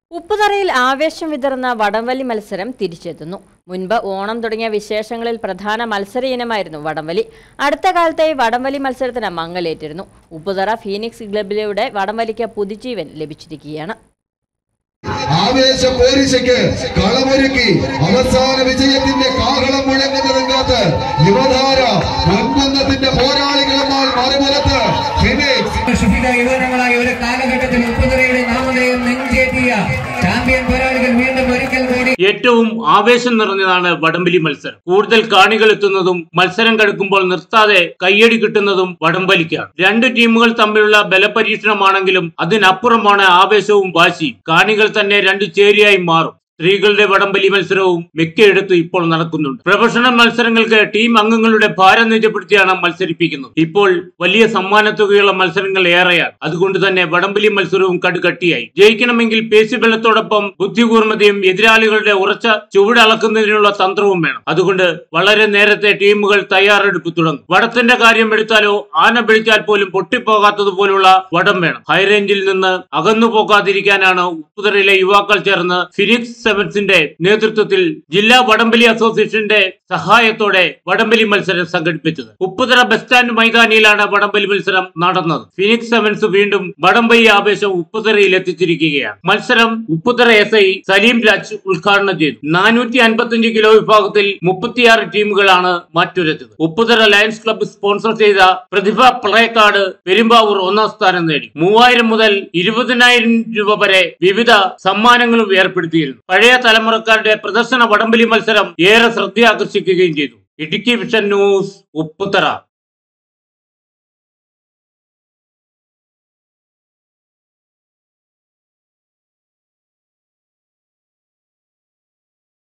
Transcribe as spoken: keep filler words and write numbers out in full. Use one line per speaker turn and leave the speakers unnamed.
ഉപ്പുതറയിൽ ആവേശം വിതറുന്ന വടംവലി മത്സരം തിരിച്ചെത്തുന്നു. മുൻപ് ഓണം തുടങ്ങിയ വിശേഷങ്ങളിൽ പ്രധാന മത്സര ഇനമായിരുന്നു വടംവലി. അടുത്ത കാലത്തായി വടംവലി മത്സരത്തിന് മങ്ങലേറ്റിരുന്നു. ഉപ്പുതറ ഫീനിക്സ് ക്ലബിലൂടെ വടംവലിക്ക് പുതുജീവൻ ലഭിച്ചിരിക്കുകയാണ്.
ആവേശ പോരിശയ്ക്ക് കളമൊരുക്കി അവസാന വിജയത്തിന്റെ കാഹളം മുഴങ്ങുന്നതിനകത്ത് യുവധാര പൊൻകുന്നത്തിന്റെ പോരാളികളെന്നാൽ മറുപുറത്ത്
യുവനങ്ങളായി ഒരു കാലഘട്ടത്തിൽ ഉപ്പുതറയുടെ നാമധേയം നെഞ്ചേറ്റിയ ചാമ്പ്യൻ പോരാളികൾ വീണ്ടും ഒരിക്കൽ കൂടി. ഏറ്റവും ആവേശം നിറഞ്ഞതാണ് വടംവലി മത്സരം. കൂടുതൽ കാണികൾ എത്തുന്നതും മത്സരം കടുക്കുമ്പോൾ നിർത്താതെ കയ്യടി കിട്ടുന്നതും വടംവലിക്കാണ്. രണ്ട് ടീമുകൾ തമ്മിലുള്ള ബലപരീക്ഷണമാണെങ്കിലും അതിനപ്പുറമാണ് ആവേശവും വാശിയും. കാണികൾ തന്നെ രണ്ട് ചേരിയായി മാറും. സ്ത്രീകളുടെ വടംവലി മത്സരവും മിക്കയിടത്തും ഇപ്പോൾ നടക്കുന്നുണ്ട്. പ്രൊഫഷണൽ മത്സരങ്ങൾക്ക് ടീം അംഗങ്ങളുടെ ഭാരം നിജപ്പെടുത്തിയാണ് മത്സരിപ്പിക്കുന്നത്. ഇപ്പോൾ വലിയ സമ്മാനത്തുകയുള്ള മത്സരങ്ങൾ ഏറെയാണ്. അതുകൊണ്ട് തന്നെ വടംവലി മത്സരവും കടുകട്ടിയായി. ജയിക്കണമെങ്കിൽ പേശിബലത്തോടൊപ്പം ബുദ്ധികൂർമ്മതയും എതിരാളികളുടെ ഉറച്ച ചുവടളക്കുന്നതിനുള്ള തന്ത്രവും വേണം. അതുകൊണ്ട് വളരെ നേരത്തെ ടീമുകൾ തയ്യാറെടുപ്പ് തുടങ്ങും. വടത്തിന്റെ കാര്യം എടുത്താലോ ആന പിടിച്ചാൽ പോലും പൊട്ടിപ്പോകാത്തതുപോലുള്ള വടം വേണം. ഹൈറേഞ്ചിൽ നിന്ന് അകന്നു പോകാതിരിക്കാനാണ് ഉപ്പുതറയിലെ യുവാക്കൾ ചേർന്ന് ഫിനിക്സ് സെവൻസിന്റെ നേതൃത്വത്തിൽ ജില്ലാ വടംവലി അസോസിയേഷന്റെ സഹായത്തോടെ വടംവലി മത്സരം സംഘടിപ്പിച്ചത്. ഉപ്പുതറ ബസ് സ്റ്റാൻഡ് മൈതാനിയിലാണ് വടംവലി മത്സരം നടന്നത്. ഫിനിക്സ് സെവൻസ് വീണ്ടും വടംവലി ആവേശം ഉപ്പുതറയിൽ എത്തിച്ചിരിക്കുകയാണ്. മത്സരം ഉപ്പുതറ എസ് ഐ സലീം രാജ് ഉദ്ഘാടനം ചെയ്തു. നാനൂറ്റി അൻപത്തി അഞ്ച് കിലോ വിഭാഗത്തിൽ മുപ്പത്തിയാറ് ടീമുകളാണ് മാറ്റുരച്ചത്. ഉപ്പുതറ ലയൺസ് ക്ലബ്ബ് സ്പോൺസർ ചെയ്ത പ്രതിഭ പ്ലേക്കാർഡ് പെരുമ്പാവൂർ ഒന്നാം സ്ഥാനം നേടി. മൂവായിരം മുതൽ ഇരുപതിനായിരം രൂപ വരെ വിവിധ സമ്മാനങ്ങളും ഏർപ്പെടുത്തിയിരുന്നു. പഴയ തലമുറക്കാരുടെ പ്രദർശന വടംവലി മത്സരം ഏറെ ശ്രദ്ധ ആകർഷിക്കുകയും ചെയ്തു. Idukki vision news, Upputhara.